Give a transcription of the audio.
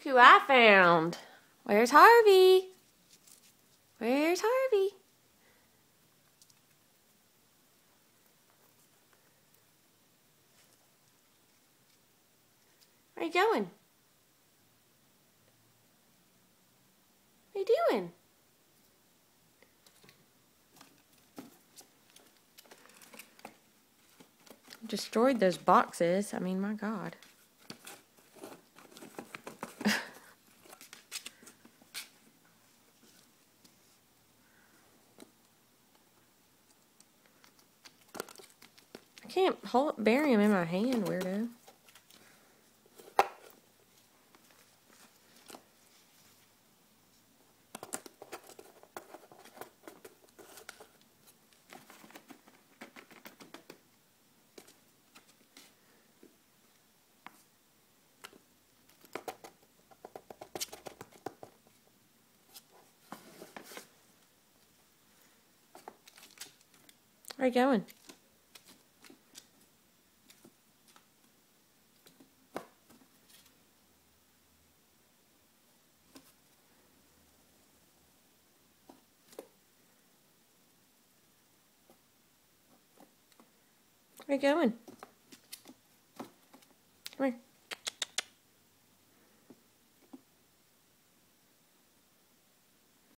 Look who I found. Where's Harvey? Where's Harvey? Where are you going? What are you doing? Destroyed those boxes. I mean, my God. I can't bury him in my hand, weirdo. Where are you going? Where are you going? Come here.